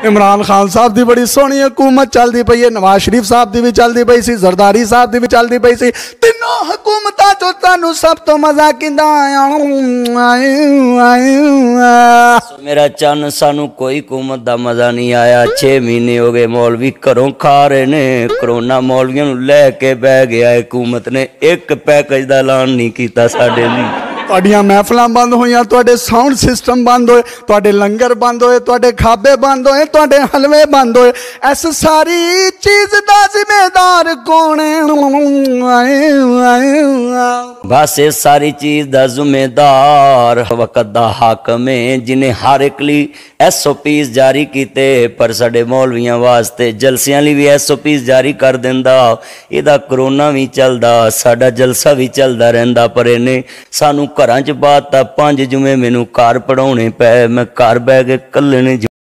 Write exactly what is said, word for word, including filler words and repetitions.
इमरान खान साहब की बड़ी सोहनी हुकूमत चलती पई है, नवाज शरीफ साहब की भी चलती पई सी, जरदारी साहब की भी चलती पई सी। तीनों हुकूमतां चों तुहानूं सब तो मजा किंदा आया? मेरा चन सानू कोई हुकूमत का मजा नहीं आया। छे महीने हो गए मौलवी घरों खा रहे ने, करोना मौलवियों नूं लैके बह गया। हुकूमत ने एक पैकेज का ऐलान नहीं किया साडे लई। तुहाडियां महफिलां बंद होईयां, तुहाडे साउंड सिस्टम बंद होए, तुहाडे लंगर बंद होए, तुहाडे खाबे बंद होए, तुहाडे हलवे बंद होए। इस सारी चीज दा जिम्मेदार कौन है? बस इस सारी चीज दा जिम्मेदार वक्त दा हाकम है, जिन्हें हर एक लिए एस ओ पीज जारी किते। पर साडे मौलवियां वास्ते जलसियां लई भी एस ओ पीज जारी कर दिंदा। इहदा करोना भी चलदा, साडा जलसा भी चलदा रहिंदा, पर इन्हें सानू घरां च बात पांच जुमे मैनू घर पढ़ाउणे पै। मैं घर बह के कल्ले ने